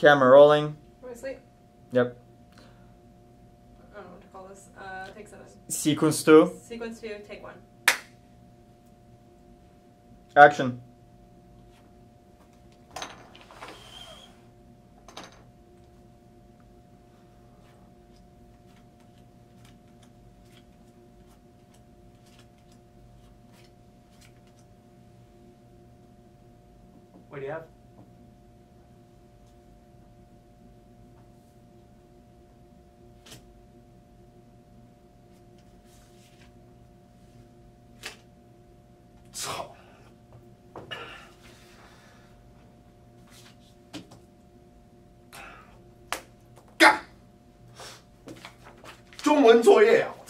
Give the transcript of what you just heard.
Camera rolling. Want to sleep? Yep. I don't know what to call this. Take 7. Sequence 2. Sequence 2, take 1. Action. What do you have? God 中文作业啊！